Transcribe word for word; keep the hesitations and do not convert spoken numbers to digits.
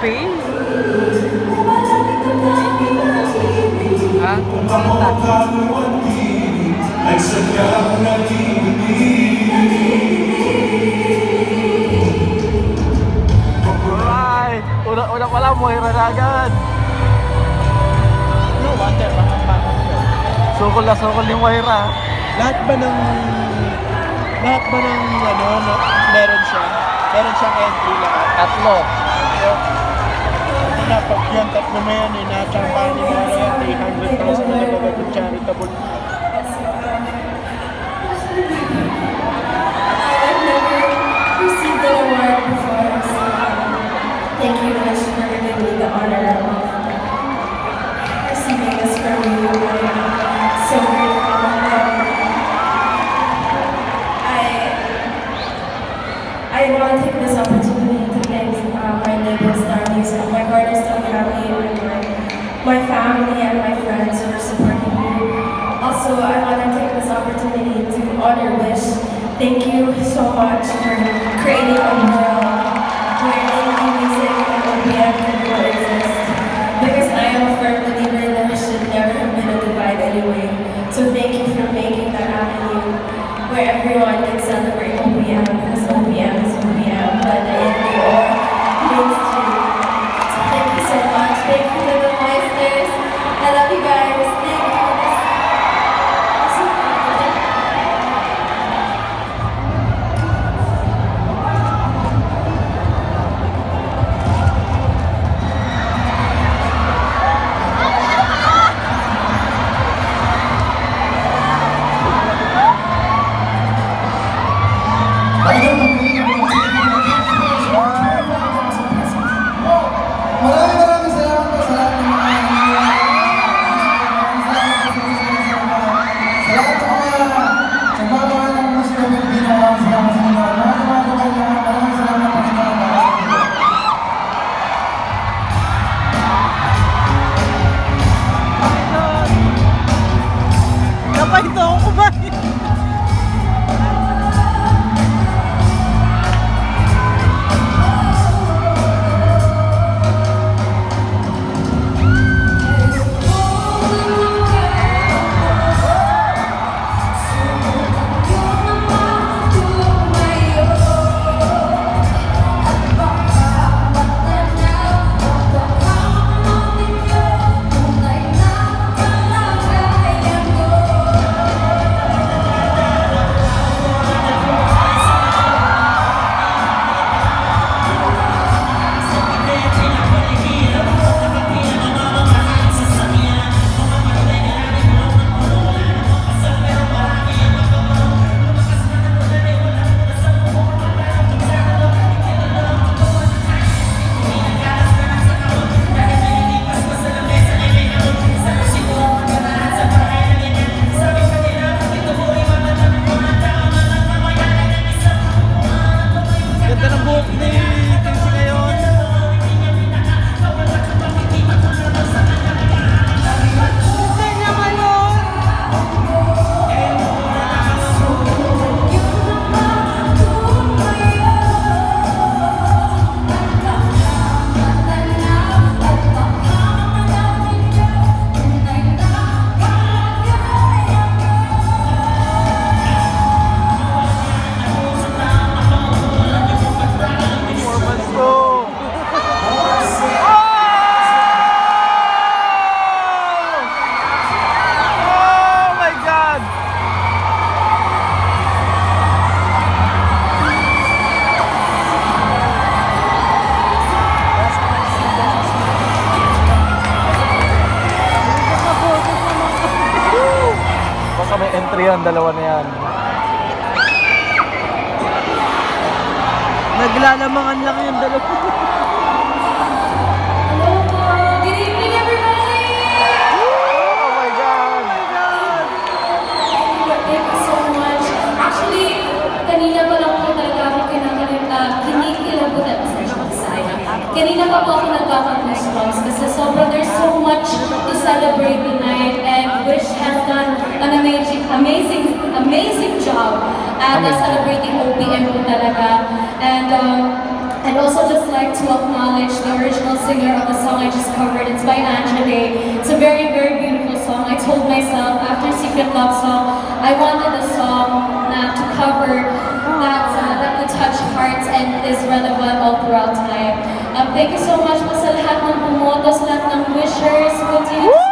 face? Ha? Alright! Una-una pala, Moira na agad. No wonder, baka bakit yun. Sukol na sukol ni Moira. Lahat ba ng... Lahat ba ng ano, na, meron siya? Meron siyang entry lahat? Tatlo. Tatlo. Ito na, pag yan, tatlo na yan, eh, natsambahan ni Mara yan, three hundred thousand na nagagad yung charitable. I've never received an award before, so thank you guys for giving me the honor of receiving this from you. I'm so grateful. Um, I I want to take this opportunity to thank uh, my label Star Music, my Cornerstone family, and my, my family and my friends for supporting me. Also, I want to take this opportunity to honor Wish. Thank you so much for creating a world where indie music and O P M can coexist. Because I am a firm believer that there should never have been a divide anyway. So thank you for making that avenue where everyone can celebrate O P M, because O P M is O P M, whether indie or mainstream. So thank you so much. Thank you, Little Meisters. I love you guys. Thank you. Maraming maraming salamat po sa lahat ng mga sa lahat ng mga nagbabawal ng musika Pilipino. Maraming salamat sa inyo. Maraming maraming maraming salamat po sa inyo. Kapag ito ako kumain. Entry yan, dalawa na yan. Naglalamangan lang yung dalawa. Hello po. Good evening, everybody. Oh my God! Oh my God. Thank you so much. Actually, kanina pa lang po talaga ako kinakalimta. Kinikilabutan. Kanina pa po ako nagkaka-goosebumps kasi sobrang there's so much to celebrate tonight, and Wish has done an amazing, amazing, amazing job at uh, celebrating O P M po talaga. And um, I'd also just like to acknowledge the original singer of the song I just covered. It's by Angela. It's a very, very beautiful song. I told myself after Secret Love Song, I wanted a song na to cover that, uh, that would touch hearts and is relevant all throughout time. Um, thank you so much po sa lahat ng bumoto, sa lahat ng wishers. Continue